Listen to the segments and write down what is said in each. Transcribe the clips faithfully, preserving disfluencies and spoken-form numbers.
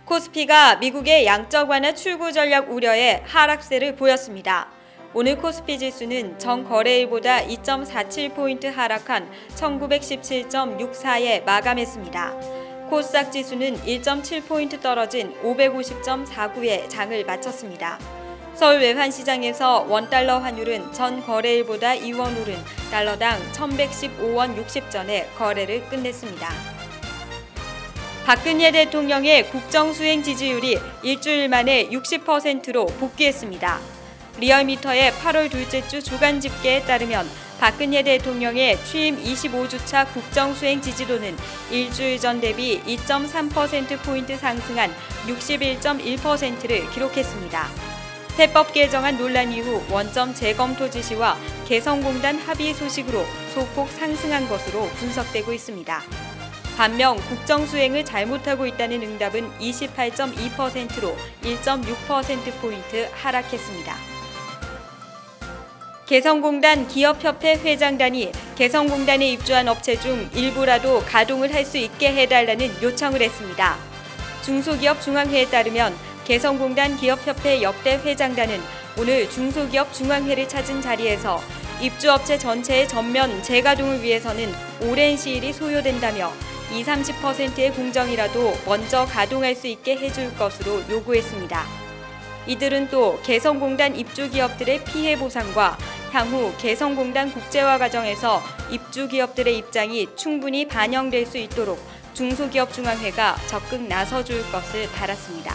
코스피가 미국의 양적 완화 출구 전략 우려에 하락세를 보였습니다. 오늘 코스피 지수는 전 거래일보다 이 점 사칠 포인트 하락한 천구백십칠 점 육사에 마감했습니다. 코스닥 지수는 일 점 칠 포인트 떨어진 오백오십 점 사구에 장을 마쳤습니다. 서울 외환시장에서 원달러 환율은 전 거래일보다 이 원 오른 달러당 천백십오 원 육십 전에 거래를 끝냈습니다. 박근혜 대통령의 국정수행 지지율이 일주일 만에 육십 퍼센트로 복귀했습니다. 리얼미터의 팔월 둘째 주 주간 집계에 따르면 박근혜 대통령의 취임 이십오 주차 국정수행 지지도는 일주일 전 대비 이 점 삼 퍼센트 포인트 상승한 육십일 점 일 퍼센트를 기록했습니다. 세법 개정안 논란 이후 원점 재검토 지시와 개성공단 합의 소식으로 소폭 상승한 것으로 분석되고 있습니다. 반면 국정수행을 잘못하고 있다는 응답은 이십팔 점 이 퍼센트로 일 점 육 퍼센트 포인트 하락했습니다. 개성공단 기업협회 회장단이 개성공단에 입주한 업체 중 일부라도 가동을 할 수 있게 해달라는 요청을 했습니다. 중소기업 중앙회에 따르면 개성공단 기업협회 역대 회장단은 오늘 중소기업 중앙회를 찾은 자리에서 입주업체 전체의 전면 재가동을 위해서는 오랜 시일이 소요된다며 이십, 삼십 퍼센트의 공정이라도 먼저 가동할 수 있게 해줄 것으로 요구했습니다. 이들은 또 개성공단 입주기업들의 피해 보상과 향후 개성공단 국제화 과정에서 입주기업들의 입장이 충분히 반영될 수 있도록 중소기업중앙회가 적극 나서줄 것을 달았습니다.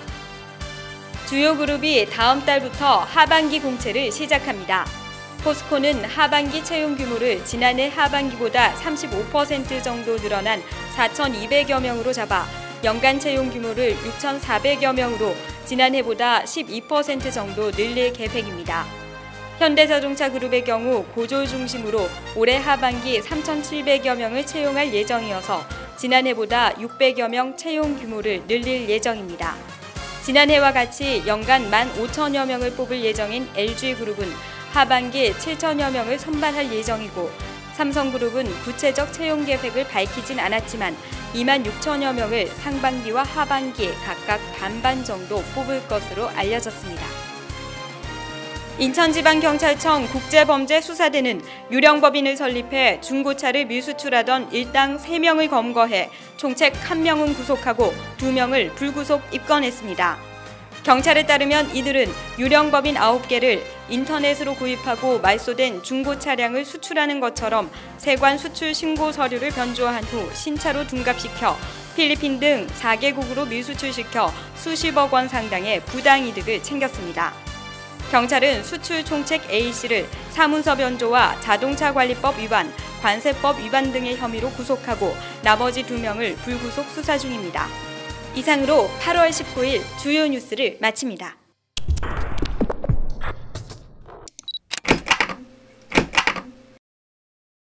주요 그룹이 다음 달부터 하반기 공채를 시작합니다. 포스코는 하반기 채용 규모를 지난해 하반기보다 삼십오 퍼센트 정도 늘어난 사천이백여 명으로 잡아 연간 채용 규모를 육천사백여 명으로 지난해보다 십이 퍼센트 정도 늘릴 계획입니다. 현대자동차 그룹의 경우 고졸 중심으로 올해 하반기 삼천칠백여 명을 채용할 예정이어서 지난해보다 육백여 명 채용 규모를 늘릴 예정입니다. 지난해와 같이 연간 만 오천여 명을 뽑을 예정인 엘지그룹은 하반기 칠천여 명을 선발할 예정이고 삼성그룹은 구체적 채용 계획을 밝히진 않았지만 이만 육천여 명을 상반기와 하반기에 각각 반반 정도 뽑을 것으로 알려졌습니다. 인천지방경찰청 국제범죄수사대는 유령법인을 설립해 중고차를 밀수출하던 일당 세 명을 검거해 총책 한 명은 구속하고 두 명을 불구속 입건했습니다. 경찰에 따르면 이들은 유령법인 아홉 개를 인터넷으로 구입하고 말소된 중고 차량을 수출하는 것처럼 세관 수출 신고 서류를 변조한 후 신차로 둔갑시켜 필리핀 등 사 개국으로 밀수출시켜 수십억 원 상당의 부당이득을 챙겼습니다. 경찰은 수출 총책 A씨를 사문서 변조와 자동차 관리법 위반, 관세법 위반 등의 혐의로 구속하고 나머지 두 명을 불구속 수사 중입니다. 이상으로 팔월 십구일 주요 뉴스를 마칩니다.